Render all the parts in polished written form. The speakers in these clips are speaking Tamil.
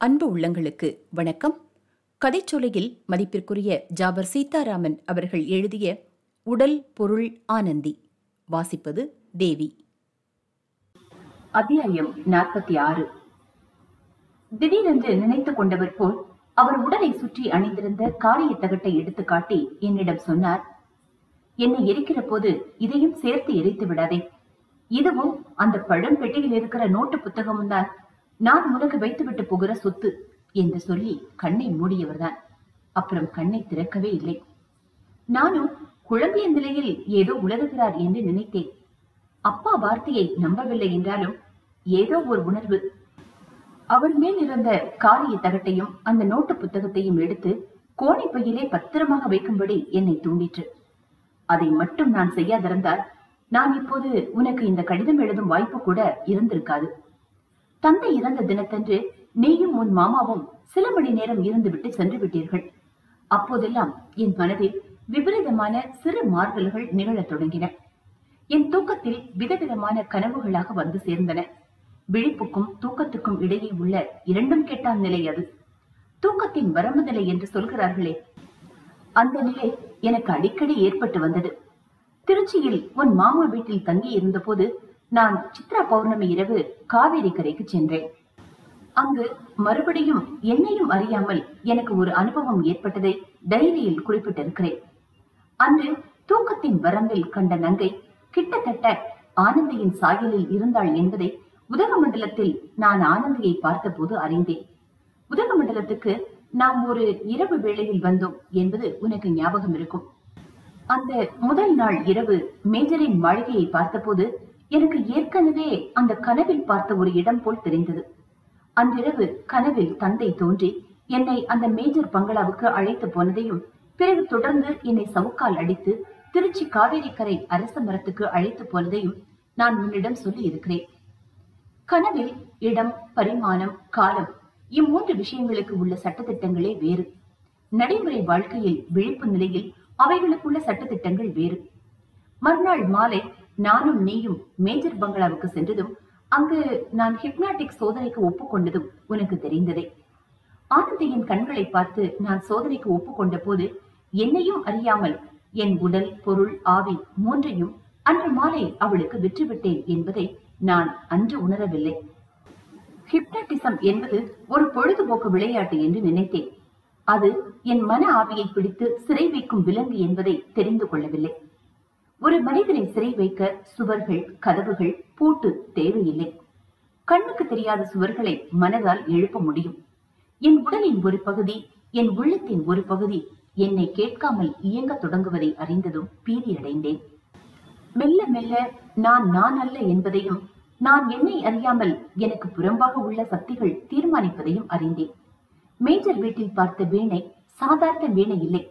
அன்பு உள்ளங்களுக்கு வணக்கம். கதைச்சொலையில் மதிப்பிற்குரிய ஜாவர் சீதாராமன் அவர்கள் எழுதிய உடல் பொருள் ஆனந்தி. வாசிப்பது தேவி. அத்தியாயம் 46. திடீரென்று நினைத்துக் கொண்டவர் போல் அவர் உடலை சுற்றி அணிந்திருந்த காரிய தகட்டை எடுத்து காட்டி என்னிடம் சொன்னார், என்னை எரிக்கிற போது இதையும் சேர்த்து எரித்து விடாதே. இதுவும் அந்த பழம் பெட்டியில் இருக்கிற நோட்டு புத்தகமும் தான் நான் உனக்கு வைத்துவிட்டு போகிற சொத்து என்று சொல்லி கண்ணை மூடியவர்தான். அப்புறம் கண்ணை திறக்கவே இல்லை. நானும் குழம்பிய நிலையில் ஏதோ உளறுகிறார் என்று நினைத்தேன். அப்பா வார்த்தையை நம்பவில்லை என்றாலும் ஏதோ ஒரு உணர்வு. அவர் மேல் இருந்த காரிய தகட்டையும் அந்த நோட்டு புத்தகத்தையும் எடுத்து கோணி பையிலே பத்திரமாக வைக்கும்படி என்னை தூண்டிற்று. அதை மட்டும் நான் செய்யாதிருந்தால் நான் இப்போது உனக்கு இந்த கடிதம் எழுதும் வாய்ப்பு கூட இருந்திருக்காது. தந்தை இறந்த தினத்தன்று நீயும் உன் மாமாவும் சில மணி நேரம் இருந்துவிட்டு சென்று விட்டீர்கள். அப்போதெல்லாம் என் மனதில் விபரீதமான சிறு மாறுதல்கள் நிகழத் தொடங்கின. என் தூக்கத்தில் விதவிதமான கனவுகளாக வந்து சேர்ந்தன. விழிப்புக்கும் தூக்கத்துக்கும் இடையே உள்ள இரண்டும் கெட்டான் நிலை அது. தூக்கத்தின் வரம்பு நிலை என்று சொல்கிறார்களே, அந்த நிலை எனக்கு அடிக்கடி ஏற்பட்டு வந்தது. திருச்சியில் உன் மாமா வீட்டில் தங்கி இருந்த போது நான் சித்ரா பௌர்ணமி இரவு காவேரி கரைக்கு சென்றேன். அங்கு மறுபடியும் என்னையும் அறியாமல் எனக்கு ஒரு அனுபவம் ஏற்பட்டதை டைரியில் குறிப்பிட்டிருக்கிறேன். அன்று தூக்கத்தின் வரம்பில் கண்ட நங்கை கிட்டத்தட்ட ஆனந்தியின் சாயலில் இருந்தாள் என்பதை உதகமண்டலத்தில் நான் ஆனந்தியை பார்த்த போது அறிந்தேன். உதகமண்டலத்துக்கு நாம் ஒரு இரவு வேளையில் வந்தோம் என்பது உனக்கு ஞாபகம் இருக்கும். அந்த முதல் நாள் இரவு மேஜரின் மாளிகையை பார்த்தபோது எனக்கு ஏற்கனவே அந்த கனவில் பார்த்த ஒரு இடம் போல் தெரிந்தது. அன்றிரவு கனவில் தந்தை தோன்றி என்னை அந்த மேஜர் பங்களாவுக்கு அழைத்து போனதையும், பிறகு தொடர்ந்து என்னை சவுக்கால் அடித்து திருச்சி காவேரி கரை அரச மரத்துக்கு அழைத்து போனதையும் நான் உன்னிடம் சொல்லி இருக்கிறேன். கனவில் இடம், பரிமாணம், காலம் இம்மூன்று விஷயங்களுக்கு உள்ள சட்டத்திட்டங்களே வேறு. நடைமுறை வாழ்க்கையில் விழிப்பு நிலையில் அவைகளுக்குள்ள சட்டத்திட்டங்கள் வேறு. மறுநாள் மாலை நானும் நீயும் மேஜர் பங்களாவுக்கு சென்றதும் அங்கு நான் ஹிப்னாட்டிக் சோதனைக்கு ஒப்புக்கொண்டதும் உனக்கு தெரிந்ததே. ஆனந்தியின் கண்களை பார்த்து நான் சோதனைக்கு ஒப்புக்கொண்ட போது என்னையும் அறியாமல் என் உடல், பொருள், ஆவி மூன்றையும் அன்று மாலை அவளுக்கு விற்றுவிட்டேன் என்பதை நான் அன்று உணரவில்லை. ஹிப்னாட்டிசம் என்பது ஒரு பொழுதுபோக்கு விளையாட்டு என்று நினைத்தேன். அது என் மன ஆவியை பிடித்து சிறை வைக்கும் விலங்கு என்பதை தெரிந்து கொள்ளவில்லை. ஒரு மனிதனை சிறை வைக்க சுவர்கள், கதவுகள், பூட்டு தேவையில்லை. கண்ணுக்கு தெரியாத சுவர்களை மனதால் எழுப்ப முடியும். என் உடலின் ஒரு பகுதி, என் உள்ளத்தின் ஒரு பகுதி என்னை கேட்காமல் இயங்க தொடங்குவதை அறிந்ததும் பீதி அடைந்தேன். மெல்ல மெல்ல நான் அல்ல என்பதையும், நான் என்னை அறியாமல் எனக்கு புறம்பாக உள்ள சக்திகள் தீர்மானிப்பதையும் அறிந்தேன். மேஜர் வீட்டில் பார்த்த வீணை சாதாரண வீணை இல்லை.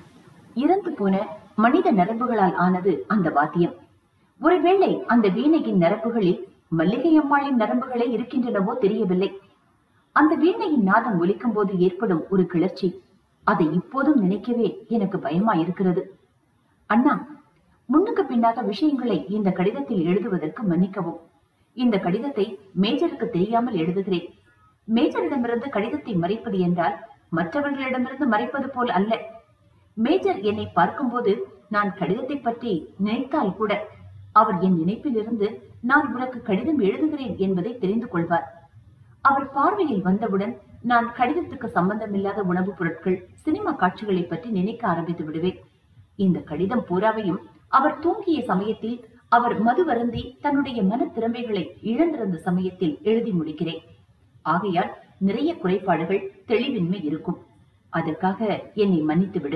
இறந்து போன மனித நரம்புகளால் ஆனது அந்த வாத்தியம். ஒருவேளை அந்த வீணையின் நரம்புகளில் மல்லிகை அம்மாளின் நரம்புகளே இருக்கின்றனவோ தெரியவில்லை. அந்த வீணையின் நாதம் ஒலிக்கும் போது ஏற்படும் ஒரு கிளர்ச்சி, அதை இப்போதும் நினைக்கவே எனக்கு பயமாயிருக்கிறது. அண்ணா, முன்னுக்கு பின்னாக விஷயங்களை இந்த கடிதத்தில் எழுதுவதற்கு மன்னிக்கவும். இந்த கடிதத்தை மேஜருக்கு தெரியாமல் எழுதுகிறேன். மேஜரிடமிருந்து கடிதத்தை மறைப்பது என்றால் மற்றவர்களிடமிருந்து மறைப்பது போல் அல்ல. மேஜர் என்னை பார்க்கும்போது நான் கடிதத்தை பற்றி நினைத்தால் கூட அவர் என் நினைப்பில் இருந்து நான் உனக்கு கடிதம் எழுதுகிறேன் என்பதை தெரிந்து கொள்வார். அவர் பார்வையில் வந்தவுடன் நான் கடிதத்துக்கு சம்பந்தமில்லாத உணவுப் பொருட்கள், சினிமா காட்சிகளை பற்றி நினைக்க ஆரம்பித்து விடுவேன். இந்த கடிதம் பூராவையும் அவர் தூங்கிய சமயத்தில், அவர் மது வருந்தி தன்னுடைய மன திறமைகளை இழந்திருந்த சமயத்தில் எழுதி முடிக்கிறேன். ஆகையால் நிறைய குறைபாடுகள், தெளிவின்மை இருக்கும். அதற்காக என்னை மன்னித்து விடு.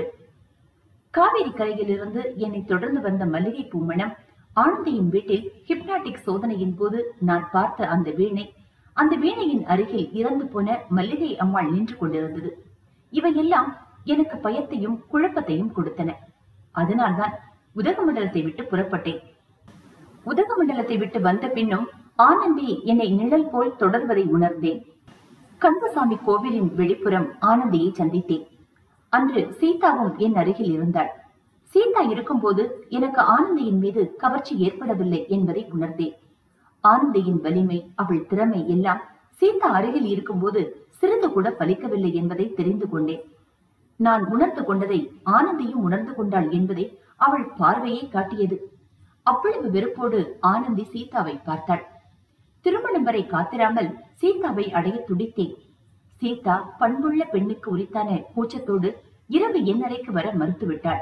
காவேரி கரையிலிருந்து என்னை தொடர்ந்து வந்த மல்லிகை பூமணம், ஆனந்தியின் வீட்டில் ஹிப்னாட்டிக் சோதனையின் போது நான் பார்த்த அந்த வீணை, அந்த வீணையின் அருகில் இறந்து போன மல்லிகை அம்மாள் நின்று கொண்டிருந்தது. இவையெல்லாம் எனக்கு பயத்தையும் குழப்பத்தையும் கொடுத்தன. அதனால்தான் உதகமண்டலத்தை விட்டு புறப்பட்டேன். உதகமண்டலத்தை விட்டு வந்த பின்னும் ஆனந்தி என்னை நிழல் போல் தொடர்வதை உணர்ந்தேன். கந்தசாமி கோவிலின் வெளிப்புறம் ஆனந்தியை சந்தித்தேன். அன்று சீதாவும் என் அருகில் இருந்தாள். சீதா இருக்கும்போது எனக்கு ஆனந்தியின் மீது கவர்ச்சி ஏற்படவில்லை என்பதை உணர்ந்தேன். ஆனந்தியின் வலிமை, அவள் திறமை எல்லாம் சீதா அருகில் இருக்கும்போது சிறிது கூட பலிக்கவில்லை என்பதை தெரிந்து கொண்டேன். நான் உணர்ந்து கொண்டதை ஆனந்தியும் உணர்ந்து கொண்டாள் என்பதை அவள் பார்வையை காட்டியது. அவ்வளவு வெறுப்போடு ஆனந்தி சீதாவை பார்த்தாள். திருமணம் வரை காத்திராமல் சீதாவை அடைய துடித்தேன். சீதா பண்புள்ள பெண்ணுக்கு உரித்தான கூச்சத்தோடு இரவு என் அறைக்கு வர மறுத்துவிட்டாள்.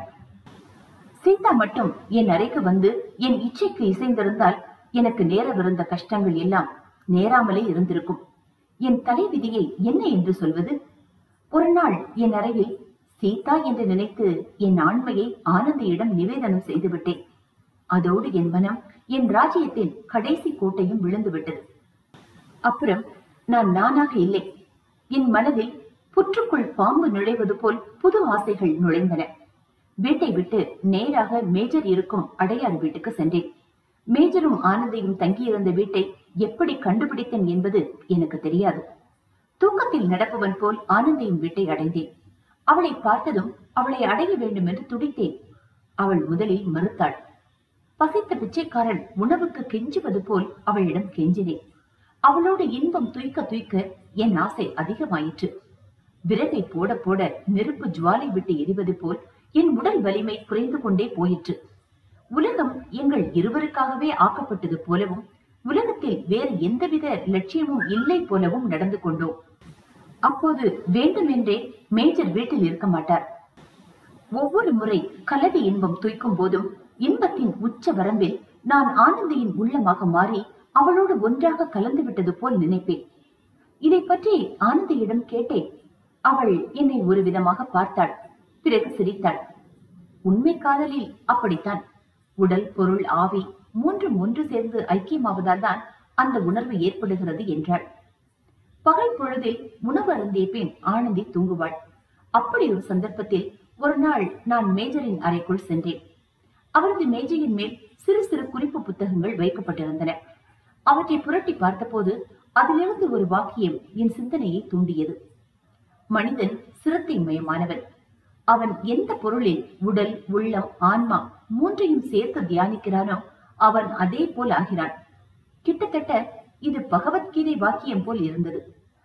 சீதா மட்டும் என் அறைக்கு வந்து என் இச்சைக்கு இசைந்திருந்தால் எனக்கு நேரவிருந்த கஷ்டங்கள் எல்லாம் நேராமலே இருந்திருக்கும். என் தலைவிதியை என்ன என்று சொல்வது? ஒரு நாள் என் அறையில் சீதா என்று நினைத்து என் ஆண்மையை ஆனந்தியிடம் நிவேதனம் செய்துவிட்டேன். அதோடு என் மனம் என் ராஜ்யத்தின் கடைசி கோட்டையும் விழுந்துவிட்டது. அப்புறம் நான் நானாக இல்லை. என் மனதில் புற்றுக்குள் பாம்பு நுழைவது போல் புது ஆசைகள் நுழைந்தன. வீட்டை விட்டு நேராக மேஜர் இருக்கும் அடையாறு வீட்டுக்கு சென்றேன். மேஜரும் ஆனந்தியும் தங்கியிருந்த வீட்டை எப்படி கண்டுபிடித்தேன் என்பது எனக்கு தெரியாது. தூக்கத்தில் நடப்பவன் போல் ஆனந்தியின் வீட்டை அடைந்தேன். அவளை பார்த்ததும் அவளை அடைய வேண்டும் என்று துடித்தேன். அவள் முதலில் மறுத்தாள். பசித்த பிச்சைக்காரன் உணவுக்கு கெஞ்சுவது போல் அவளிடம் கெஞ்சினேன். அவளோடு இன்பம் துய்க்க துய்க்க என் ஆசை அதிகமாயிற்று. விறகை போட போட நெருப்பு ஜுவாலை விட்டு எரிவது போல் என் உடல் வலிமை குறைந்து கொண்டே போயிற்று. உலகம் எங்கள் இருவருக்காகவே ஆக்கப்பட்டது போலவும் உலகத்தில் வேறு எந்தவித லட்சியமும் இல்லை போலவும் நடந்து கொண்டோம். அப்போது வேண்டுமென்றே மேஜர் வீட்டில் இருக்க மாட்டார். ஒவ்வொரு முறை கலவி இன்பம் துய்க்கும் போதும் இன்பத்தின் உச்ச வரம்பில் நான் ஆனந்தியின் உள்ளமாக மாறி அவளோடு ஒன்றாக கலந்து விட்டது போல் நினைப்பேன். இதை பற்றி ஆனந்தியிடம் கேட்டேன். அவள் என்னை ஒரு விதமாக பார்த்தாள். பிறகு சிரித்தாள். உண்மை காதலில் அப்படித்தான். உடல், பொருள், ஆவி மூன்றும் ஒன்று சேர்ந்து ஐக்கியமாவதால் தான் அந்த உணர்வு ஏற்படுகிறது என்றாள். பகல் பொழுதில் உணவு அருந்திய பின் ஆனந்தி தூங்குவாள். அப்படி ஒரு சந்தர்ப்பத்தில் ஒரு நாள் நான் மேஜரின் அறைக்குள் சென்றேன். அவரது மேஜையின் மேல் சிறு சிறு குறிப்பு புத்தகங்கள் வைக்கப்பட்டிருந்தன. அவற்றை புரட்டி பார்த்தபோது அதிலிருந்து ஒரு வாக்கியம் என் சிந்தனையை தூண்டியது. மனிதன் சிரத்தை மயமானவன். அவன் எந்த பொருளில் உடல், உள்ளம், ஆன்மா மூன்றையும் சேர்த்து தியானிக்கிறானோ அவன் அதே போல் ஆகிறான். கிட்டத்தட்ட இது பகவத்கீதை வாக்கியம் போல் இருந்தது.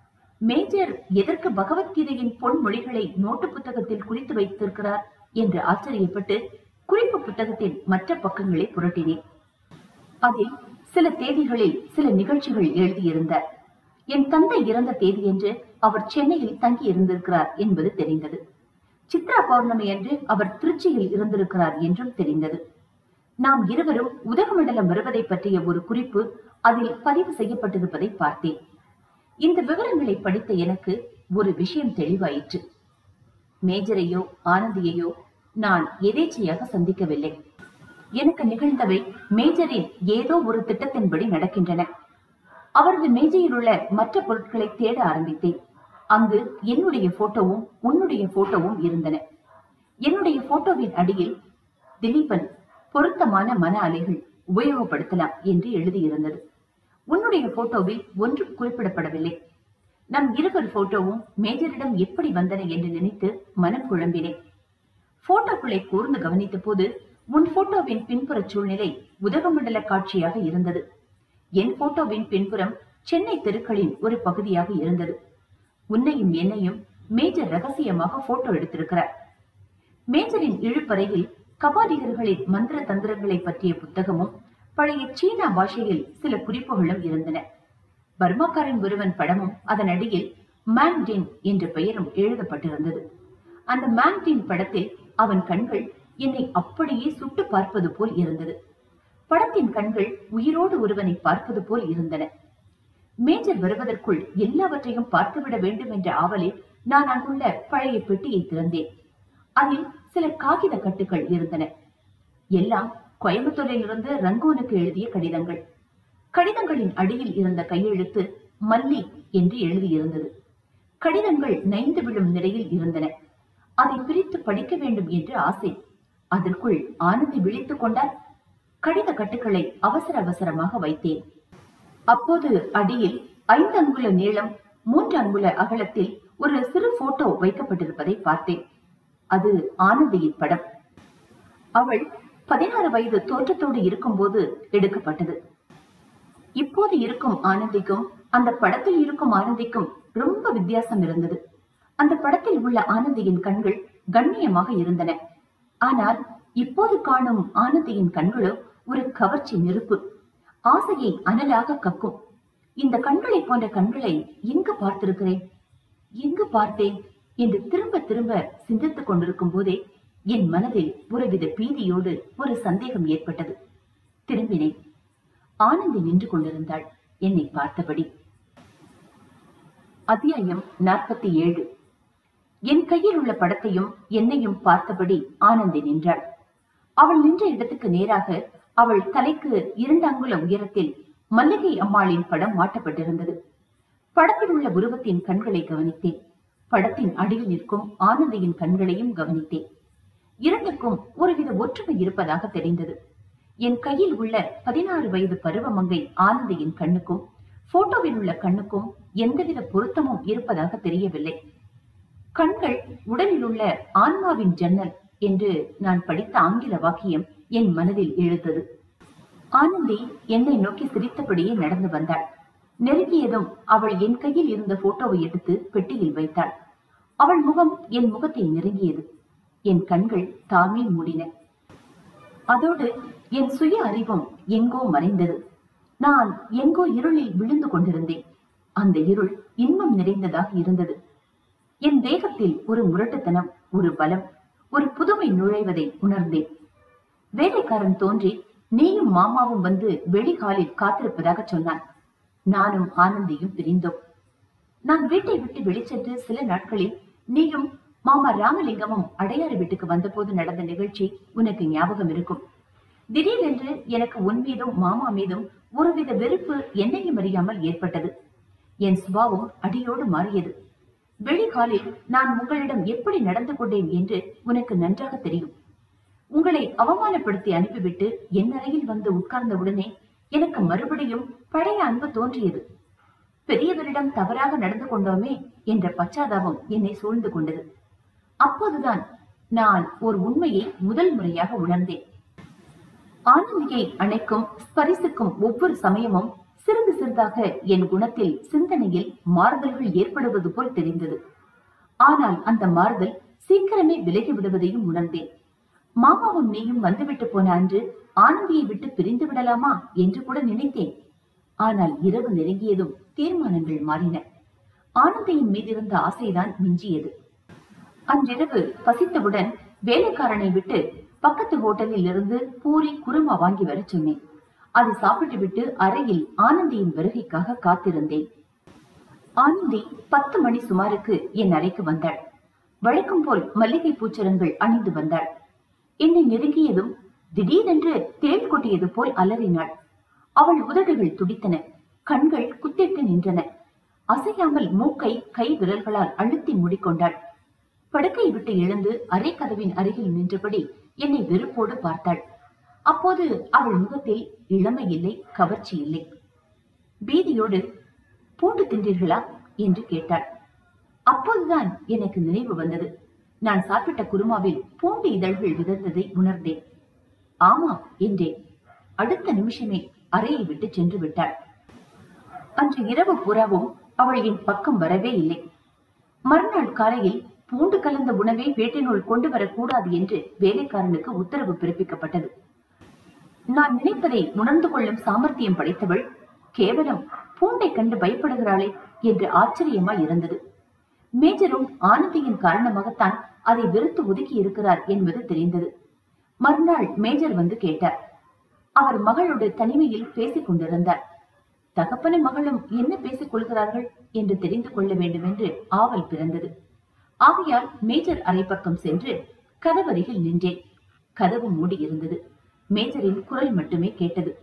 மேஜர் எதற்கு பகவத்கீதையின் பொன்மொழிகளை நோட்டு புத்தகத்தில் குறித்து வைத்திருக்கிறார் என்று ஆச்சரியப்பட்டு குறிப்பு புத்தகத்தின் மற்ற பக்கங்களை புரட்டினேன். அதில் சில தேதிகளில் சில நிகழ்ச்சிகள் எழுதியிருந்தார். என் தந்தை இறந்த தேதி என்று அவர் சென்னையில் தங்கி இருந்திருக்கிறார் என்பது தெரிந்தது. சித்ரா பௌர்ணமி என்று அவர் திருச்சியில் இருந்திருக்கிறார் என்றும் தெரிந்தது. நாம் இருவரும் உதகமண்டலம் வருவதை பற்றிய ஒரு குறிப்பு அதில் பதிவு செய்யப்பட்டிருப்பதை பார்த்தேன். இந்த விவரங்களை படித்த எனக்கு ஒரு விஷயம் தெளிவாயிற்று. மேஜரையோ ஆனந்தியையோ நான் எதேச்சையாக சந்திக்கவில்லை. எனக்கு நிகழ்ந்தவை மேஜரின் ஏதோ ஒரு திட்டத்தின்படி நடக்கின்றன. அவரது மேஜையில் உள்ள மற்ற பொருட்களை தேட ஆரம்பித்தேன். அங்கு என்னுடைய போட்டோவும் உன்னுடைய போட்டோவும் இருந்தன. என்னுடைய போட்டோவின் அடியில் திலீபன் பொருத்தமான மன அலைகள் உபயோகப்படுத்தலாம் என்று எழுதியிருந்தது. உன்னுடைய போட்டோவில் ஒன்றும் குறிப்பிடப்படவில்லை. நம் இருவர் போட்டோவும் மேஜரிடம் எப்படி வந்தன என்று நினைத்து மனம் குழம்பினேன். போட்டோக்களை கூர்ந்து கவனித்த போது உன் போட்டோவின் பின்புற சூழ்நிலை உதகமண்டல காட்சியாக இருந்தது. என் போட்டோவின் பின்புறம் சென்னை தெருக்களின் ஒரு பகுதியாக இருந்தது. உன்னையும் என்னையும் மேஜர் ரகசியமாக போட்டோ எடுத்திருக்கிறார். மேஜரின் இழுப்பறையில் கபாலிகர்களின் மந்திர தந்திரங்களை பற்றிய புத்தகமும் பழைய சீனா பாஷையில் சில குறிப்புகளும் இருந்தன. பர்மாக்காரன் ஒருவன் படமும் அதன் அடியில் மேன்டின் என்ற பெயரும் எழுதப்பட்டிருந்தது. அந்த மேன்டின் படத்தில் அவன் கண்கள் என்னை அப்படியே சுட்டு பார்ப்பது போல் இருந்தது. படத்தின் கண்கள் உயிரோடு ஒருவனை பார்ப்பது போல் இருந்தன. மேஜர் வருவதற்குள் எல்லாவற்றையும் பார்த்துவிட வேண்டும் என்ற ஆவலில் நான் அங்குள்ள பழைய பெட்டியை திறந்தேன். அதில் சில காகித கட்டுகள் இருந்தன. எல்லாம் கோயம்புத்தூரில் இருந்து ரங்கூனுக்கு எழுதிய கடிதங்கள். கடிதங்களின் அடியில் இருந்த கையெழுத்து மல்லி என்று எழுதியிருந்தது. கடிதங்கள் நைந்து விழும் நிலையில் இருந்தன. அதை பிரித்து படிக்க வேண்டும் என்று ஆசை. அதற்குள் ஆனந்தி விழித்துக் கொண்டார். கடித கட்டுகளை அவசர அவசரமாக வைத்தேன். அப்போது அடியில் 5 அங்குல நீளம் 3 அங்குல அகலத்தில் ஒரு சிறு போட்டோ வைக்கப்பட்டிருப்பதை பார்த்தேன். அது ஆனந்தியின் படம். அவள் 16 வயது தோற்றத்தோடு இருக்கும் போது எடுக்கப்பட்டது. இப்போது இருக்கும் ஆனந்திக்கும் அந்த படத்தில் இருக்கும் ஆனந்திக்கும் ரொம்ப வித்தியாசம் இருந்தது. அந்த படத்தில் உள்ள ஆனந்தியின் கண்கள் கண்ணியமாக இருந்தன. ஆனால் இப்போது காணும் ஆனந்தியின் கண்களோ ஒரு கவர்ச்சி நெருப்பு, ஆசையை அனலாக கக்கும். இந்த கண்களை போன்ற கண்களை எங்கு பார்த்திருக்கிறேன், எங்கு பார்த்தேன் என்று திரும்ப திரும்ப சிந்தித்துக் கொண்டிருக்கும் போதே என் மனதில் ஒருவித பீதியோடு ஒரு சந்தேகம் ஏற்பட்டது. திரும்பினேன். ஆனந்தி நின்று கொண்டிருந்தாள், என்னை பார்த்தபடி. அத்தியாயம் 47. என் கையில் உள்ள படத்தையும் என்னையும் பார்த்தபடி ஆனந்தி நின்றாள். அவள் நின்ற இடத்துக்கு நேராக அவள் தலைக்கு 2 அங்குல உயரத்தில் மல்லிகை அம்மாளின் படம் மாட்டப்பட்டிருந்தது. படத்தில் உள்ள உருவத்தின் கண்களை கவனித்தேன். படத்தின் அடியில் நிற்கும் ஆனந்தியின் கண்களையும் கவனித்தேன். இரண்டுக்கும் ஒருவித ஒற்றுமை இருப்பதாக தெரிந்தது. என் கையில் உள்ள 16 வயது பருவமங்கை ஆனந்தியின் கண்ணுக்கும் போட்டோவில் உள்ள கண்ணுக்கும் எந்தவித பொருத்தமும் இருப்பதாக தெரியவில்லை. கண்கள் உடலில் உள்ள ஆன்மாவின் ஜன்னல் என்று நான் படித்த ஆங்கில வாக்கியம் என் மனதில் எழுந்தது. ஆனந்தி என்னை நோக்கி சிரித்தபடியே நடந்து வந்தாள். நெருங்கியதும் அவள் என் கையில் இருந்த போட்டோவை எடுத்து பெட்டியில் வைத்தாள். அவள் முகம் என் முகத்தை நெருங்கியது. என் கண்கள் தாமே மூடின. அதோடு என் சுய அறிவும் எங்கோ மறைந்தது. நான் எங்கோ இருளில் விழுந்து கொண்டிருந்தேன். அந்த இருள் இன்பம் நிறைந்ததாக இருந்தது. என் தேகத்தில் ஒரு முரட்டுத்தனம், ஒரு பலம், ஒரு புதுமை நுழைவதை உணர்ந்தேன். வேலைக்காரன் தோன்றி நீயும் மாமாவும் வந்து வெளிகாலில் காத்திருப்பதாக சொன்னான். நானும் ஆனந்தியும் பிரிந்தோம். நான் வீட்டை விட்டு வெளிச்சென்று சில நாட்களில் நீயும் மாமா ராமலிங்கமும் அடையாறு வீட்டுக்கு வந்தபோது நடந்த நிகழ்ச்சி உனக்கு ஞாபகம் இருக்கும். திடீரென்று எனக்கு உன் மீதும் மாமா மீதும் ஒருவித வெறுப்பு என்னையும் அறியாமல் ஏற்பட்டது. என் சுபாவம் அடியோடு மாறியது. வெளிகாலில் நான் உங்களிடம் எப்படி நடந்து கொண்டேன் என்று உனக்கு நன்றாக தெரியும். உங்களை அவமானப்படுத்தி அனுப்பிவிட்டு என் அறையில் வந்து உட்கார்ந்தவுடனே எனக்கு மறுபடியும் பழைய அன்பு தோன்றியது. பெரியவரிடம் தவறாக நடந்து கொண்டோமே என்ற பச்சாதாபம் என்னை சூழ்ந்து கொண்டது. அப்போதுதான் நான் ஒரு உண்மையை முதல் முறையாக உணர்ந்தேன். ஆனந்தியை அணைக்கும் ஸ்பரிசுக்கும் ஒவ்வொரு சமயமும் சிறிது சிறிதாக என் குணத்தில், சிந்தனையில் மாறுதல்கள் ஏற்படுவது போல் தெரிந்தது. ஆனால் அந்த மாறுதல் சீக்கிரமே விலகி விடுவதையும் உணர்ந்தேன். மாமாவும் நீயும் வந்துவிட்டு போன அன்று ஆனந்தியை விட்டு பிரிந்து விடலாமா என்று கூட நினைத்தேன். ஆனால் இரவு நெருங்கியதும் தீர்மானங்கள் மாறின. ஆனந்தியின் மீதிருந்த ஆசைதான் மிஞ்சியது. அன்றிரவு பசித்தவுடன் வேலைக்காரனை விட்டு பக்கத்து ஹோட்டலில் இருந்து பூரி குருமா வாங்கி வர சொன்னேன். அதை சாப்பிட்டு விட்டு அறையில் ஆனந்தியின் வருகைக்காக காத்திருந்தேன். ஆனந்தி 10 மணி சுமாருக்கு என் அறைக்கு வந்தாள். வழக்கம் போல் மல்லிகை பூச்சரங்கள் அணிந்து வந்தாள். என்னை நெருங்கியதும் திடீரென்று தேள் கொட்டியது போல் அலறினாள். அவள் உதடுகள் துடித்தன, கண்கள் குத்திட்டு நின்றன. அசையாமல் மூக்கை கை விரல்களால் அழுத்தி மூடிக்கொண்டாள். படுக்கை விட்டு எழுந்து அறை கதவின் அருகில் நின்றபடி என்னை வெறுப்போடு பார்த்தாள். அப்போது அவள் முகத்தில் இளமை இல்லை, கவர்ச்சி இல்லை. பீதியோடு பூண்டு தின்றீர்களா என்று கேட்டாள். அப்போதுதான் எனக்கு நினைவு வந்தது. நான் சாப்பிட்ட குருமாவில் பூண்டு இதழ்கள் விதர்ந்ததை உணர்ந்தேன். ஆமா என்றேன். அடுத்த நிமிஷமே அறையை விட்டு சென்று விட்டாள். அன்று இரவு பூராவும் அவள் என் பக்கம் வரவே இல்லை. மறுநாள் காலையில் பூண்டு கலந்த உணவை வீட்டினுள் கொண்டு வரக்கூடாது என்று வேலைக்காரனுக்கு உத்தரவு பிறப்பிக்கப்பட்டது. நான் நினைப்பதை உணர்ந்து கொள்ளும் சாமர்த்தியம் படைத்தவள் கேவலம் பூண்டை கண்டு பயப்படுகிறாளே என்று ஆச்சரியமாய் இருந்தது. மேஜரும் ஆனந்தியின் காரணமாகத்தான் அதை வெறுத்து ஒதுக்கி இருக்கிறார் என்பது தெரிந்தது. மறுநாள் மேஜர் வந்து கேட்டார். அவர் மகளோடு தனிமையில் பேசிக் கொண்டிருந்தார். தகப்பனும் மகளும் என்ன பேசிக் கொள்கிறார்கள் என்று தெரிந்து கொள்ள வேண்டும் என்று ஆவல் பிறந்தது. ஆகையால் மேஜர் அறை பக்கம் சென்று கதவருகில் நின்றேன். கதவு மூடி இருந்தது. மேஜரின் குரல் மட்டுமே கேட்டது.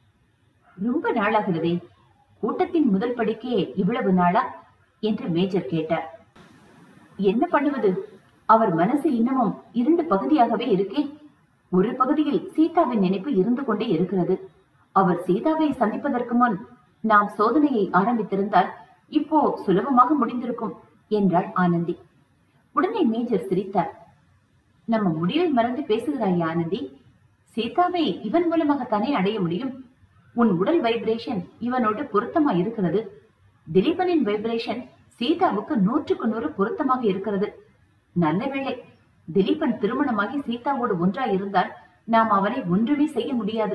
ரொம்ப நாளாகிறதே, கூட்டத்தின் முதல் படிக்கே இவ்வளவு நாளா என்று மேஜர் கேட்டார். என்ன பண்ணுவது, அவர் மனசு இன்னமும் 2 பகுதியாகவே இருக்கே. ஒரு பகுதியில் சீதாவின் நினைப்பு இருந்து கொண்டே இருக்கிறது. அவர் சீதாவை சந்திப்பதற்கு முன் நாம் சோதனையை ஆரம்பித்திருந்தால் இப்போ சுலபமாக முடிந்திருக்கும் என்றாள் ஆனந்தி. உடனே மேஜர் சிரித்தார். நம்ம முடிவை மறந்து பேசுகிறாய் ஆனந்தி. சீதாவை இவன் மூலமாகத்தானே அடைய முடியும். உன் உடல் வைப்ரேஷன் இவனோடு பொருத்தமா இருக்கிறது. திலீபனின் வைப்ரேஷன் சீதாவுக்கு 100க்கு 100 பொருத்தமாக இருக்கிறது. நல்ல வேளை, திலீபன் திருமணமாகி சீதாவோடு ஒன்றாய் இருந்தால் நாம் அவனை ஒன்றுமே செய்ய முடியாது.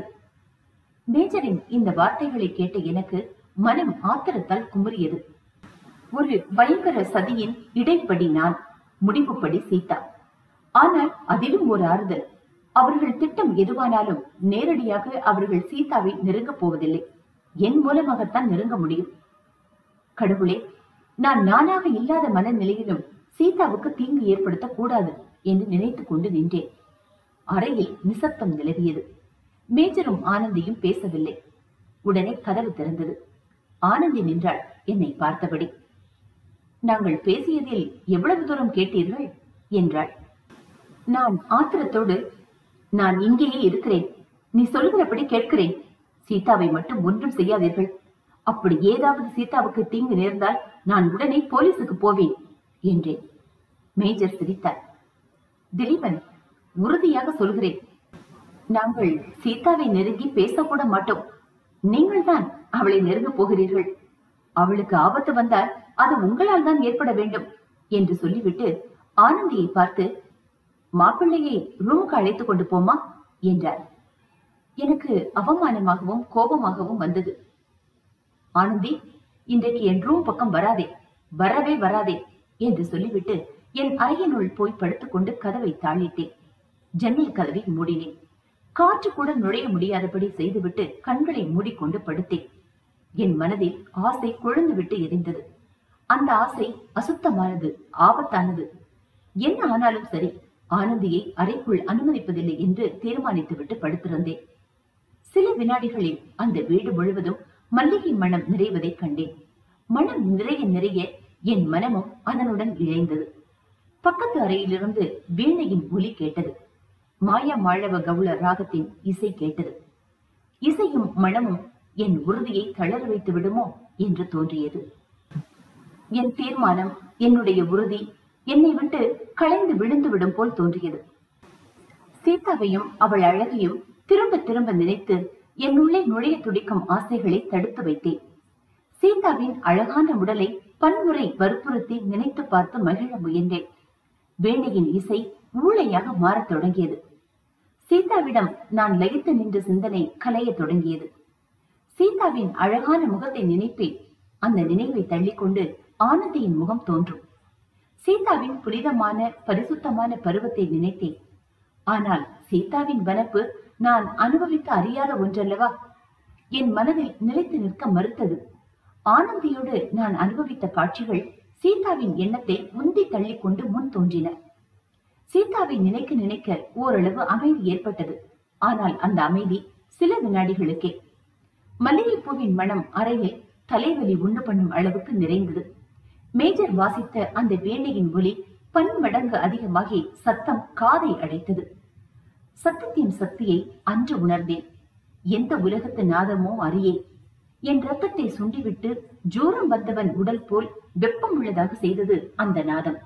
மேஜரின் இந்த வார்த்தைகளை கேட்ட எனக்கு மனம் ஆத்திரத்தால் குமுறியது. ஒரு பயங்கர சதியின் இடைப்படி நான், முடிவுப்படி சீதா. ஆனால் அதிலும் ஒரு ஆறுதல், அவர்கள் திட்டம் எதுவானாலும் நேரடியாக அவர்கள் சீதாவை நெருங்கப் போவதில்லை. என் மூலமாகத்தான் நெருங்க முடியும். கடவுளே, நான் நானாக இல்லாத மனநிலையிலும் சீதாவுக்கு தீங்கு ஏற்படுத்தக் கூடாது என்று நினைத்துக் கொண்டு நின்றேன். அறையில் நிசப்தம் நிலவியது. மேஜரும் ஆனந்தியும் பேசவில்லை. உடனே கதவு திறந்தது. ஆனந்தி நின்றாள், என்னை பார்த்தபடி. நாங்கள் பேசியதில் எவ்வளவு தூரம் கேட்டீர்கள் என்றாள். நான் ஆத்திரத்தோடு, நான் இங்கேயே இருக்கிறேன், நீ சொல்கிறபடி கேட்கிறேன். சீதாவை மட்டும் ஒன்றும் செய்யாதீர்கள். அப்படி ஏதாவது சீதாவுக்கு தீங்கு நேர்ந்தால் நான் உடனே போலீஸுக்கு போவேன் என்றேன். மேஜர் சிரித்தார். திலீபன், உறுதியாக சொல்கிறேன், நாங்கள் சீதாவை நெருங்கி பேசக்கூட மாட்டோம். நீங்கள் தான் அவளை நெருங்க போகிறீர்கள். அவளுக்கு ஆபத்து வந்தால் அது உங்களால் தான் ஏற்பட வேண்டும் என்று சொல்லிவிட்டு ஆனந்தியை பார்த்து, மாப்பிள்ளையை ரூமுக்கு அழைத்துக் கொண்டு போமா என்றார். எனக்கு அவமானமாகவும் கோபமாகவும் வந்தது. ஆனந்தி, இன்றைக்கு என் ரூம் பக்கம் வராதே, வரவே வராதே என்று சொல்லிவிட்டு என் அறையினுள் போய் படுத்துக்கொண்டு கதவை தாளிட்டேன். ஜன்னல் கதவை மூடினேன். காற்று கூட நுழைய முடியாதபடி செய்துவிட்டு கண்களை மூடிக்கொண்டு படுத்தேன். என் மனதில் ஆசை கொழுந்துவிட்டு எரிந்தது. அந்த ஆசை அசுத்தமானது, ஆபத்தானது. என்ன ஆனாலும் சரி, ஆனந்தியை அறைக்குள் அனுமதிப்பதில்லை என்று தீர்மானித்துவிட்டு படுத்திருந்தேன். சில வினாடிகளில் அந்த வீடு முழுவதும் மல்லிகை மனம் நிறைவதை கண்டேன். மனம் நிறைய நிறைய என் மனமும் அதனுடன் இழைந்தது. பக்கத்து அறையிலிருந்து வீணையின் ஒலி கேட்டது. மாயா மாழவ கவுள ராகத்தின் இசை கேட்டது. இசையும் மனமும் என் உறுதியை தளர வைத்து விடுமோ என்று தோன்றியது. என் தீர்மானம், என்னுடைய உறுதி என்னை விட்டு களைந்து விழுந்து விடும் போல் தோன்றியது. சீதாவையும் அவள் அழகையும் திரும்ப திரும்ப நினைத்து என்னுள்ளே நுழைய துடிக்கும் ஆசைகளை தடுத்து வைத்தேன். சீதாவின் அழகான உடலை பன்முறை வற்புறுத்தி நினைத்து பார்த்து மகிழ முயன்றேன். வேணையின் இசை ஊளையாக மாறத் தொடங்கியது. சீதாவிடம் நான் லயித்து நின்ற சிந்தனை கலைய தொடங்கியது. சீதாவின் அழகான முகத்தை நினைப்பேன். அந்த நினைவை தள்ளிக்கொண்டு ஆனந்தியின் முகம் தோன்றும். சீதாவின் புனிதமான பரிசுத்தமான பருவத்தை நினைத்தேன். ஆனால் சீதாவின் வனப்பு நான் அனுபவித்து அறியாத ஒன்றல்லவா? என் மனதில் நிலைத்து நிற்க மறுத்தது. ஆனந்தியோடு நான் அனுபவித்த காட்சிகள் சீதாவின் எண்ணத்தை உந்தி தள்ளிக்கொண்டு முன் தோன்றின. சீதாவை நினைக்க நினைக்க ஓரளவு அமைதி ஏற்பட்டது. ஆனால் அந்த அமைதி சில வினாடிகளுக்கே. மல்லிகைப்பூவின் மனம் அறையில் தலைவலி உண்டு பண்ணும் அளவுக்கு நிறைந்தது. மேஜர் வாசித்த அந்த வேணையின் ஒலி பன்மடங்கு அதிகமாகி சத்தம் காதை அடைத்தது. சத்தத்தின் சக்தியை அன்று உணர்ந்தேன். எந்த உலகத்து நாதமோ அறியேன். என் ரத்தத்தை சுண்டிவிட்டு ஜோரம் வந்தவன் உடல் போல் வெப்பம் உள்ளதாக செய்தது அந்த நாதம்.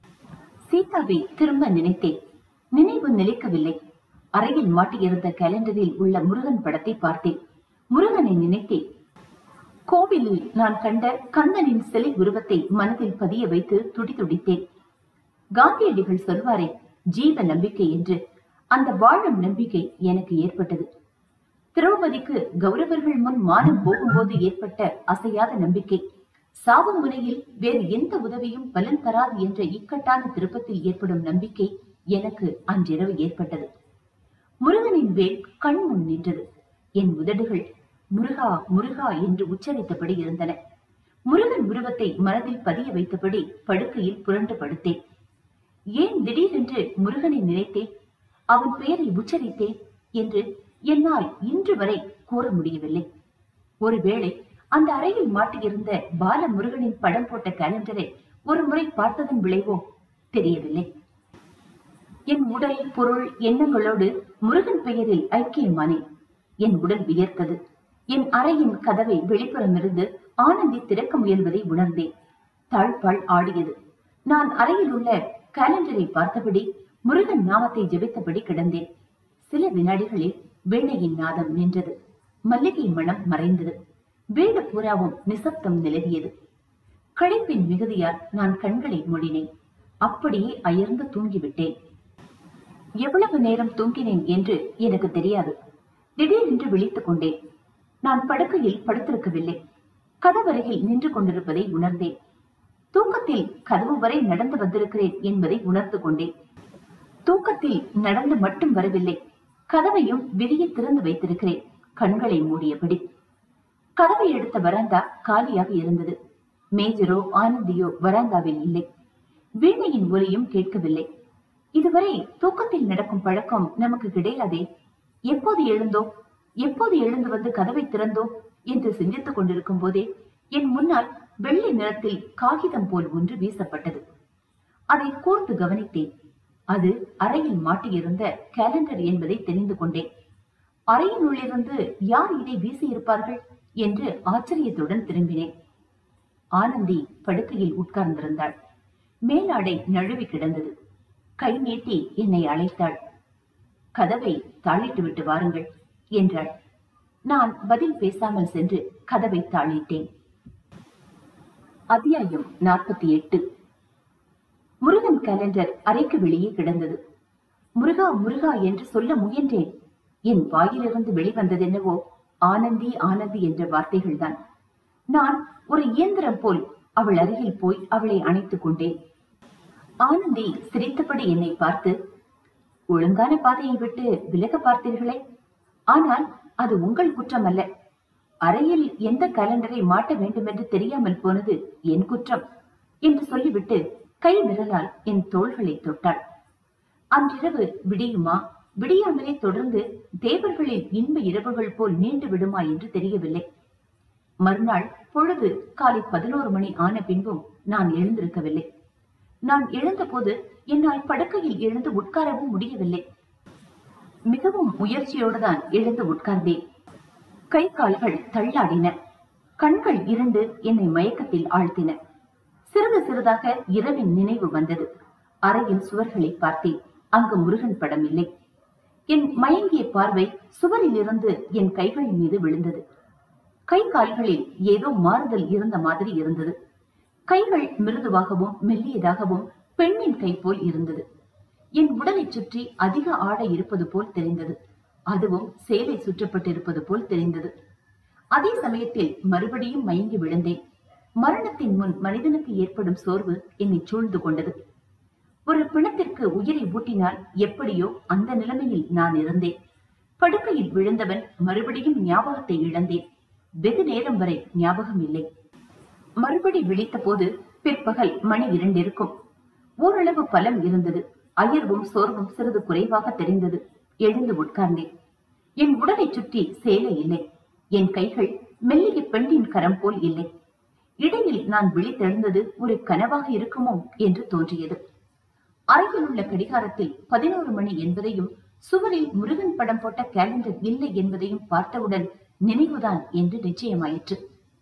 சீதாவை திரும்ப நினைத்தேன். நினைவு நிலைக்கவில்லை. அறையில் மாட்டியிருந்த கேலண்டரில் உள்ள முருகன் படத்தை பார்த்தேன். முருகனை நினைத்தேன். கோவிலில் நான் கண்ட கந்தனின் சிலை உருவத்தை மனதில் பதிய வைத்து துடிதுடித்தேன். காந்தியடிகள் சொல்வாரே, ஜீவ நம்பிக்கை என்று, அந்த வாழும் நம்பிக்கை எனக்கு ஏற்பட்டது. திரௌபதிக்கு கௌரவர்கள் முன் மானம் போகும்போது ஏற்பட்ட அசையாத நம்பிக்கை, சாவு முனையில் வேறு எந்த உதவியும் பலன் தராது என்ற இக்கட்டான திருப்பத்தில் ஏற்படும் நம்பிக்கை எனக்கு அன்றிரவு ஏற்பட்டது. முருகனின் வேல் கண் முன் நின்றது. என் உதடுகள் முருகா முருகா என்று உச்சரித்தபடி இருந்தன. முருகன் உருவத்தை மனதில் பதிய வைத்தபடி படுக்கையில் புரண்டு படுத்தேன். ஏன் திடீரென்று முருகனை நினைத்தேன், அவன் பெயரை உச்சரித்தேன் என்று என்னால் இன்று வரை கூற முடியவில்லை. ஒருவேளை அந்த அறையில் மாட்டியிருந்த பால முருகனின் படம் போட்ட கேலண்டரை ஒரு முறை பார்த்ததன் விளைவோ தெரியவில்லை. என் உடல், பொருள், எண்ணங்களோடு முருகன் பெயரில் ஐக்கியமானேன். என் உடல் வியர்த்தது. என் அறையின் கதவை வெளிப்புறமிருந்து ஆனந்தி திறக்க முயல்வதை உணர்ந்தேன். தாழ்பாள் ஆடியது. நான் அறையில் உள்ள கேலண்டரை பார்த்தபடி முருகன் நாமத்தை ஜெபித்தபடி கிடந்தேன். சில வினாடிகளில் வீணையின் நாதம் நின்றது. மல்லிகை மனம் மறைந்தது. வீடு பூராவும் நிசப்தம் நிலவியது. களைப்பின் மிகுதியால் நான் கண்களை மூடினேன். அப்படியே அயர்ந்து தூங்கிவிட்டேன். எவ்வளவு நேரம் தூங்கினேன் என்று எனக்கு தெரியாது. திடீரென்று விழித்துக் கொண்டேன். நான் படுக்கையில் படுத்திருக்கவில்லை. கதவருகில் நின்று கொண்டிருப்பதை உணர்ந்தேன். தூக்கத்தில் கதவு வரை நடந்து வந்திருக்கிறேன் என்பதை உணர்ந்து கொண்டேன். தூக்கத்தில் நடந்து மட்டும் வரவில்லை, கதவையும் விரிய திறந்து வைத்திருக்கிறேன், கண்களை மூடியபடி. கதவை எடுத்த வராந்தா காலியாக இருந்தது. மேஜரோ ஆனந்தியோ வராந்தாவில் இல்லை. வீணையின் ஒலியும் கேட்கவில்லை. இதுவரை தூக்கத்தில் நடக்கும் பழக்கம் நமக்கு கிடையாதே. எப்போது எழுந்தோம், எப்போது எழுந்து வந்து கதவை திறந்தோம் என்று சிந்தித்துக் கொண்டிருக்கும் போதே என் முன்னால் வெள்ளை நிறத்தில் காகிதம் போல் ஒன்று வீசப்பட்டது. அதை கூர்ந்து கவனித்தேன். அது அறையில் மாட்டியிருந்த கேலண்டர் என்பதை தெரிந்து கொண்டேன். அறையின் உள்ளிருந்து யார் இதை வீசியிருப்பார்கள் என்று ஆச்சரியத்துடன் திரும்பினேன். ஆனந்தி படுக்கையில் உட்கார்ந்திருந்தாள். மேலாடை நழுவி கிடந்தது. கை நீட்டி என்னை அழைத்தாள். கதவை தாளிட்டு விட்டு வாருங்கள் என்றாள். நான் பதில் பேசாமல் சென்று கதவை தாளிட்டேன். அத்தியாயம் 48. முருகன் கேலண்டர் அறைக்கு வெளியே கிடந்தது. முருகா முருகா என்று சொல்ல முயன்றேன். என் வாயிலிருந்து வெளிவந்ததென்னவோ ஆனந்தி ஆனந்தி என்ற வார்த்தைகள் தான். நான் ஒரு இயந்திரம் போல் அவள் அருகில் போய் அவளை அணைத்துக் கொண்டேன். ஆனந்தி சிரித்தபடி என்னை பார்த்து, ஒழுங்கான பாதையை விட்டு விலக பார்த்தீர்களே, ஆனால் அது உங்கள் குற்றம் அல்ல. அறையில் எந்த கேலண்டரை மாட்ட வேண்டும் என்று தெரியாமல் போனது என் குற்றம் என்று சொல்லிவிட்டு கை விரலால் என் தோள்களை தொட்டாள். அன்றிரவு விடியுமா விடியாமலே தொடர்ந்து தேவர்களின் இன்ப இரவுகள் போல் நீண்டு விடுமா என்று தெரியவில்லை. மறுநாள் பொழுது காலை 11 மணி ஆன பின்பும் நான் எழுந்திருக்கவில்லை. நான் எழுந்தபோது என்னால் படுக்கையில் எழுந்து உட்காரவும் முடியவில்லை. மிகவும் முயற்சியோடு தான் எழுந்து உட்கார்ந்தேன். கை கால்கள் தள்ளாடின. கண்கள் இரண்டு என்னை மயக்கத்தில் ஆழ்த்தின. சிறிது சிறிதாக இரவின் நினைவு வந்தது. அறையில் சுவர்களை பார்த்தேன். அங்கு முருகன் படம் இல்லை. என் மயங்கிய பார்வை சுவரில் இருந்து என் கைகள் மீது விழுந்தது. கை கால்களில் ஏதோ மாறுதல் இருந்த மாதிரி இருந்தது. கைகள் மிருதுவாகவும் மெல்லியதாகவும் பெண்ணின் கை போல் இருந்தது. என் உடலை சுற்றி அதிக ஆடை இருப்பது போல் தெரிந்தது. அதுவும் சேலை சுற்றப்பட்டிருப்பது போல் தெரிந்தது. அதே சமயத்தில் மறுபடியும் மயங்கி விழுந்தேன். மரணத்தின் முன் மனிதனுக்கு ஏற்படும் சோர்வு என்னை சூழ்ந்து கொண்டது. ஒரு பிணத்திற்கு உயிரை ஊட்டினால் எப்படியோ அந்த நிலைமையில் நான் இருந்தேன். படுக்கையில் விழுந்தவன் மறுபடியும் ஞாபகத்தை இழந்தேன். வெகு நேரம் வரை ஞாபகம் இல்லை. மறுபடி விழித்த போது பிற்பகல் மணி 2 இருக்கும். ஓரளவு பலம் இருந்தது. அயர்வும் சோர்வும் சிறிது குறைவாக தெரிந்தது. எழுந்து உட்கார்ந்தேன். என் உடலை சுற்றி சேலை இல்லை. என் கைகள் மெல்லிய பெண்ணின் கரம் போல் இல்லை. இடையில் நான் விழித்தெழுந்தது ஒரு கனவாக இருக்குமோ என்று தோன்றியது. அறையில் உள்ள கடிகாரத்தில் 11 மணி என்பதையும் சுவரில் முருகன் படம் போட்ட கேலண்டர் இல்லை என்பதையும் பார்த்தவுடன் நினைவுதான் என்று நிச்சயமாயிற்று.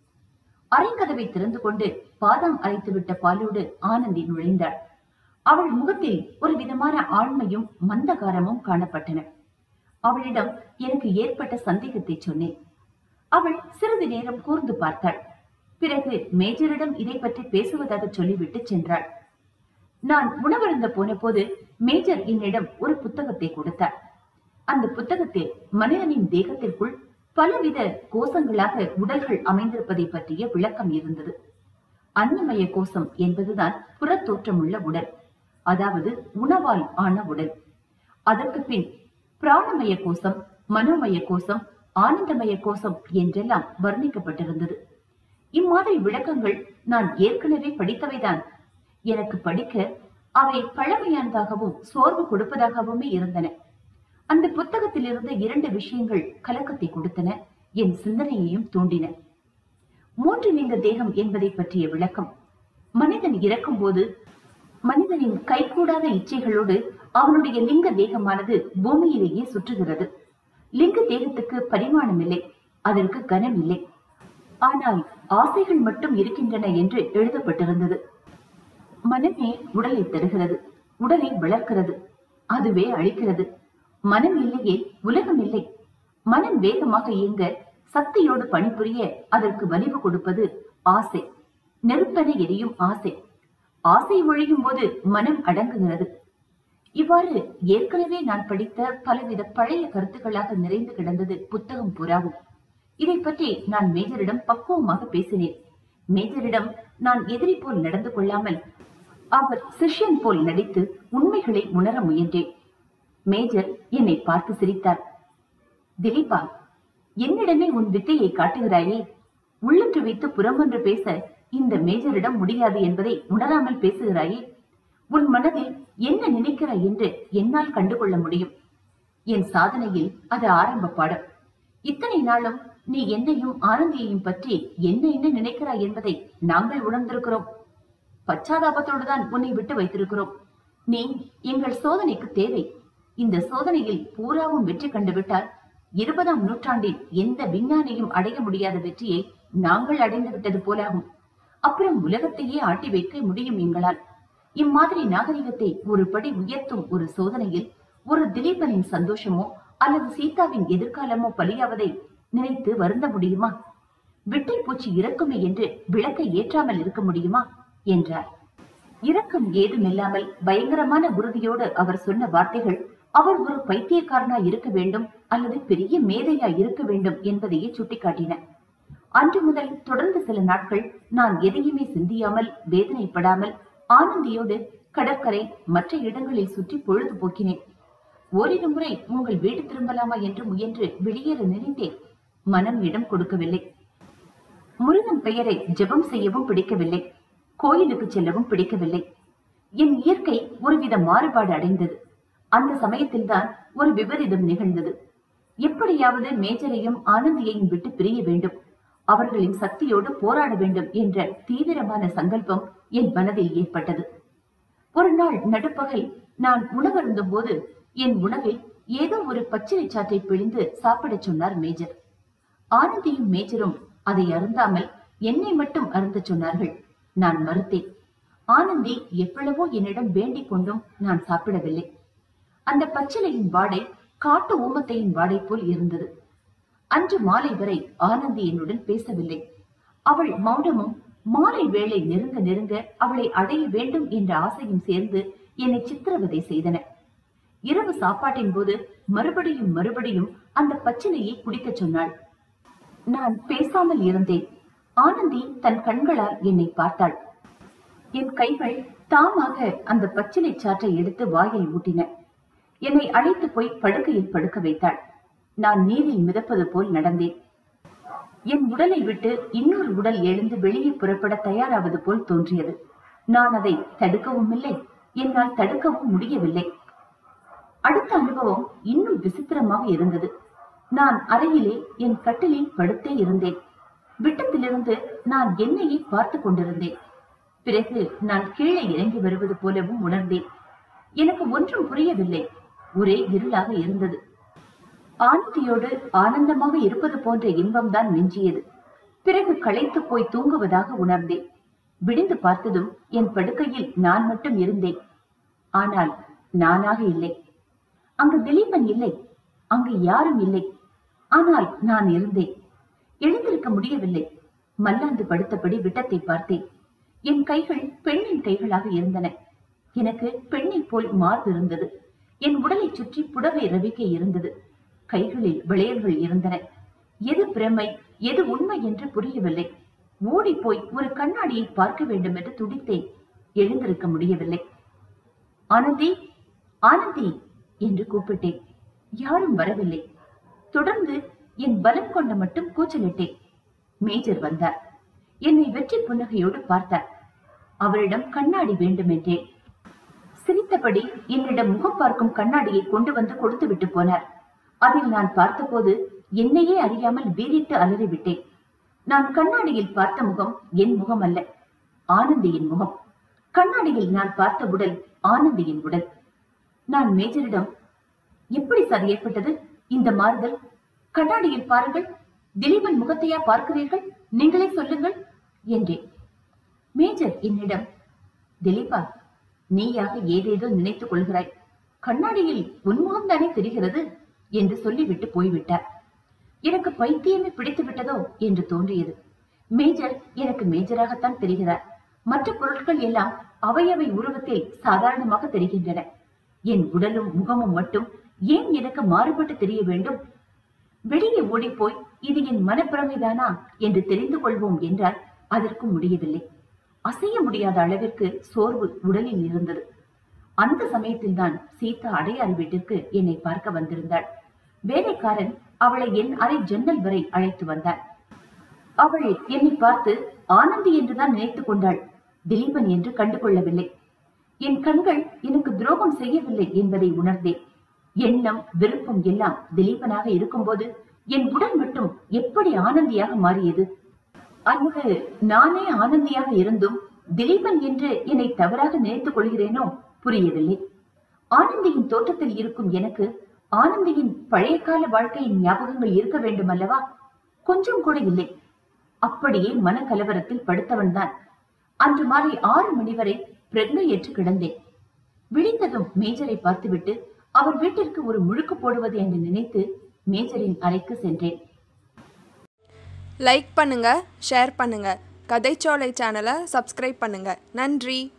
அறை கதவை திறந்து கொண்டு பாதாம் அரைத்துவிட்ட பாலோடு ஆனந்தி நுழைந்தாள். அவள் முகத்தில் ஒரு விதமான ஆண்மையும் மந்தகாரமும் காணப்பட்டன. அவளிடம் எனக்கு ஏற்பட்ட சந்தேகத்தை சொன்னேன். அவள் சிறிது நேரம் கூர்ந்து பார்த்தாள். பிறகு மேஜரிடம் இதை பற்றி பேசுவதாக சொல்லிவிட்டு சென்றாள். நான் உணவருந்த போன போது மேஜர் என்னிடம் ஒரு புத்தகத்தை கொடுத்தார். அந்த புத்தகத்தில் மனிதனின் தேகத்திற்குள் பலவித கோஷங்களாக உடல்கள் அமைந்திருப்பதை பற்றிய விளக்கம் இருந்தது. அன்னமய கோஷம் என்பதுதான் புறத்தோற்றமுள்ள உடல், அதாவது உணவால் ஆன உடல். அதற்கு பின் பிராணமய கோஷம், மனோமய கோஷம், ஆனந்தமய கோஷம் என்றெல்லாம் வர்ணிக்கப்பட்டிருந்தது. இம்மாதிரி விளக்கங்கள் நான் ஏற்கனவே படித்தவைதான். எனக்கு படிக்க அவை பழமையானதாகவும் சோர்வு கொடுப்பதாகவுமே இருந்தன. அந்த புத்தகத்தில் இருந்த 2 விஷயங்கள் கலக்கத்தை கொடுத்தன, என் சிந்தனையையும் தூண்டின. 3 லிங்க தேகம் என்பதை பற்றிய விளக்கம். மனிதன் இறக்கும் போது மனிதனின் கைகூடாத இச்சைகளோடு அவனுடைய லிங்க தேகமானது பூமியிலேயே சுற்றுகிறது. லிங்க தேகத்துக்கு பரிமாணம் இல்லை, அதற்கு கனம் இல்லை. ஆனால் ஆசைகள் மட்டும் இருக்கின்றன என்று எழுதப்பட்டிருந்தது. மனமே உடலை தருகிறது, உடலை வளர்க்கிறது, அதுவே அழிக்கிறது. மனம் இல்லையே உலகம் இல்லை. மனம் வேகமாக இயங்க, சக்தியோடு பணிபுரிய அதற்கு வலிவு கொடுப்பது ஆசை. நெருப்பென எரியும் ஆசை. ஆசை ஒழியும் போது மனம் அடங்குகிறது. இவ்வாறு ஏற்கனவே நான் படித்த பலவித பழைய கருத்துக்களாக நிறைந்து கிடந்தது புத்தகம் பூராவும். இதை பற்றி நான் மேஜரிடம் பக்குவமாக பேசினேன். மேஜரிடம் நான் எதிரி போல் நடந்து கொள்ளாமல் அவர் சிஷ்யன் போல் நடித்து உண்மைகளை உணர முயன்றேன். மேஜர் என்னை பார்த்து சிரித்தார். திலீபா, என்னிடமே உன் வித்தையை காட்டுகிறாயே. உள்ளொன்று வைத்து புறமொன்று பேச இந்த மேஜரிடம் முடியாது என்பதை உணராமல் பேசுகிறாயே. உன் மனதில் என்ன நினைக்கிறாய் என்று என்னால் கண்டுகொள்ள முடியும். என் சாதனையில் அது ஆரம்ப பாடம். இத்தனை நாளும் நீ என்னையும் ஆனந்தியையும் பற்றி என்ன நினைக்கிறாய் என்பதை நாங்கள் உணர்ந்திருக்கிறோம். பச்சாதாபத்தோடுதான் உன்னை விட்டு வைத்திருக்கிறோம். நீ எங்கள் சோதனைக்கு தேவை. இந்த சோதனையில் பூராவும் வெற்றி கண்டுவிட்டால் 20ஆம் நூற்றாண்டில் எந்த விஞ்ஞானியும் அடைய முடியாத வெற்றியை நாங்கள் அடைந்து விட்டது போலாகும். அப்புறம் உலகத்தையே ஆட்டி வைக்க முடியும் எங்களால். இம்மாதிரி நாகரிகத்தை ஒரு படி உயர்த்தும் ஒரு சோதனையில் ஒரு திலீபனின் சந்தோஷமோ அல்லது சீதாவின் எதிர்காலமோ பலியாவதை நினைத்து வருந்த முடியுமா? விட்டை பூச்சி இறக்குமே என்று விளக்கை ஏற்றாமல் இருக்க முடியுமா என்றார். இரக்கம் ஏதுமில்லாமல் பயங்கரமான உறுதியோடு அவர் சொன்ன வார்த்தைகள் அவர் ஒரு பைத்தியக்காரனா இருக்க வேண்டும் அல்லது பெரிய மேதையா இருக்க வேண்டும் என்பதையே சுட்டிக்காட்டின. அன்று முதல் தொடர்ந்து சில நாட்கள் நான் எதையுமே சிந்தியாமல் வேதனைப்படாமல் ஆனந்தியோடு கடற்கரை மற்ற இடங்களில் சுற்றி பொழுது போக்கினேன். ஓரிரு முறை உங்கள் வீடு திரும்பலாமா என்று முயன்று வெளியேற நினைத்தேன். மனம் இடம் கொடுக்கவில்லை. முருகன் பெயரை ஜெபம் செய்யவும் பிடிக்கவில்லை. கோயிலுக்கு செல்லவும் பிடிக்கவில்லை. என் இயற்கை ஒருவித மாறுபாடு அடைந்தது. அந்த சமயத்தில்தான் ஒரு விபரீதம் நிகழ்ந்தது. எப்படியாவது மேஜரையும் ஆனந்தியையும் விட்டு பிரிய வேண்டும், அவர்களின் சக்தியோடு போராட வேண்டும் என்ற தீவிரமான சங்கல்பம் என் மனதில் ஏற்பட்டது. ஒரு நாள் நடுப்பகல் நான் உணவருந்தும் போது என் உணவில் ஏதோ ஒரு பச்சிலை சாற்றை பிழிந்து சாப்பிடச் சொன்னார் மேஜர். ஆனந்தியும் மேஜரும் அதை அருந்தாமல் என்னை மட்டும் அருந்த சொன்னார்கள். நான் மறுத்தேன். ஆனந்தி எவ்வளவோ என்னிடம் வேண்டிக் கொண்டும் நான் சாப்பிடவில்லை. அந்த பச்சிலையின் வாடை காட்டு ஊமத்தையின் வாடை போல் இருந்தது. அன்று மாலை வரை ஆனந்தி என்னுடன் பேசவில்லை. அவள் மௌனமும் மாலை வேளை நெருங்க நெருங்க அவளை அடைய வேண்டும் என்ற ஆசையும் சேர்ந்து என்னை சித்திரவதை செய்தன. இரவு சாப்பாட்டின் போது மறுபடியும் மறுபடியும் அந்த பச்சிலையை குடிக்கச் சொன்னாள். நான் பேசாமல் இருந்தேன். ஆனந்தி தன் கண்களால் என்னை பார்த்தாள். என் கைகள் தாமாக அந்த பச்சிலை சாற்றை எடுத்து வாயில் ஊட்டின. என்னை அழைத்து போய் படுக்கையில் படுக்க வைத்தாள். நான் நீரில் மிதப்பது போல் நடந்தேன். என் உடலை விட்டு இன்னொரு உடல் எழுந்து வெளியே புறப்பட தயாராவது போல் தோன்றியது. நான் அதை தடுக்கவும் இல்லை, என்னால் தடுக்கவும் முடியவில்லை. அடுத்த அனுபவம் இன்னும் விசித்திரமாக இருந்தது. நான் அறையிலே என் கட்டிலில் படுத்தே இருந்தேன். விட்டத்திலிருந்து நான் என்னையே பார்த்து கொண்டிருந்தேன். பிறகு நான் கீழே இறங்கி வருவது போலவும் உணர்ந்தேன். எனக்கு ஒன்றும் புரியவில்லை. ஒரே இருளாக இருந்தது. ஆனந்தியோடு ஆனந்தமாக இருப்பது போன்ற இன்பம்தான் மிஞ்சியது. பிறகு களைத்து போய் தூங்குவதாக உணர்ந்தேன். விடிந்து பார்த்ததும் என் படுக்கையில் நான் மட்டும் இருந்தேன். ஆனால் நானாக இல்லை. அங்கு திலீபன் இல்லை, அங்கு யாரும் இல்லை. ஆனால் நான் இருந்தேன். எழுந்திருக்க முடியவில்லை. மல்லாந்து படுத்தபடி விட்டத்தை பார்த்தேன். என் கைகள் பெண்ணின் கைகளாக இருந்தன. எனக்கு பெண்ணை போல் மார்பு இருந்தது. என் உடலை சுற்றி புடவை ரவிக்கை இருந்தது. கைகளில் விளையல்கள் இருந்தன. எது பிரமை எது உண்மை என்று புரியவில்லை. ஓடி போய் ஒரு கண்ணாடியை பார்க்க வேண்டும் என்று துடித்தேன். எழுந்திருக்க முடியவில்லை. ஆனந்தி, ஆனந்தி என்று கூப்பிட்டேன். யாரும் வரவில்லை. தொடர்ந்து என் பலம் கொண்ட மட்டும் கூச்சலிட்டேன். மேஜர் வந்தார். என்னை வெற்றி புன்னகையோடு பார்த்தார். அவரிடம் கண்ணாடி வேண்டும் என்றேன். சிரித்தபடி என்னிடம் முகம் பார்க்கும் கண்ணாடியை கொண்டு வந்து கொடுத்து விட்டு போனார். அதில் நான் பார்த்தபோது என்னையே அறியாமல் வீறிட்டு அலறிவிட்டேன். நான் கண்ணாடியில் பார்த்த முகம் என் முகம் அல்ல, ஆனந்தியின் முகம். கண்ணாடியில் நான் பார்த்த உடல் ஆனந்தியின் உடல். நான் மேஜரிடம், எப்படி சார் ஏற்பட்டது இந்த மாறுதல்? கண்ணாடியில் பாருங்கள், திலீபன் முகத்தையா பார்க்கிறீர்கள்? நீங்களே சொல்லுங்கள் என்றேன். மேஜர் என்னிடம், திலீபா, நீயாக ஏதேதோ நினைத்துக் கொள்கிறாய். கண்ணாடியில் உன்முகம் தானே தெரிகிறது என்று சொல்லிவிட்டு போய்விட்டார். எனக்கு பைத்தியமே பிடித்து விட்டதோ என்று தோன்றியது. மேஜர் எனக்கு மேஜராகத்தான் தெரிகிறார். மற்ற பொருட்கள் எல்லாம் அவையவை உருவத்தில் சாதாரணமாக தெரிகின்றன. என் உடலும் முகமும் மட்டும் ஏன் எனக்கு மாறுபட்டு தெரிய வேண்டும்? வெளியே ஓடிப்போய் இது என் மனப்பிரமைதானா என்று தெரிந்து கொள்வோம் என்றால் அதற்கும் முடியவில்லை. அசைய முடியாத அளவிற்கு சோர்வு உடலில் இருந்தது. அந்த சமயத்தில் தான் சீதா அடையாறு வீட்டிற்கு என்னை பார்க்க வந்திருந்தாள். வேலைக்காரன் அவளை என் அறை ஜன்னல் வரை அழைத்து வந்தாள். அவள் என்னை பார்த்து ஆனந்தி என்றுதான் நினைத்துக் கொண்டாள். திலீபன் என்று கண்டு கொள்ளவில்லை. என் கண்கள் எனக்கு துரோகம் செய்யவில்லை என்பதை உணர்ந்தேன். எண்ணம் விருப்பம் எல்லாம் திலீபனாக இருக்கும்போது என் உடல் மட்டும் எப்படி ஆனந்தியாக மாறியது? அல்லது நானே ஆனந்தியாக இருந்தும் திலீபன் என்று என்னை தவறாக நினைத்துக் கொள்கிறேனோ புரியவில்லை. ஆனந்தியின் தோற்றத்தில் இருக்கும் எனக்கு ஆனந்தியின் பழைய கால வாழ்க்கையின் ஞாபகங்கள் இருக்க வேண்டும் அல்லவா? கொஞ்சம் கூட இல்லை. அப்படியே மனக்கலவரத்தில் படுத்தவன் தான். அன்று மாலை 6 மணி வரை பிரக்னையேற்று கிடந்தேன். விழித்ததும் மேஜரை பார்த்துவிட்டு அவர் வீட்டிற்கு ஒரு முழுக்கு போடுவது என்று நினைத்து மேஜரின் அறைக்கு சென்றேன். லைக் பண்ணுங்க, ஷேர் பண்ணுங்க, கதைச்சோலை சேனலை சப்ஸ்கிரைப் பண்ணுங்க. நன்றி.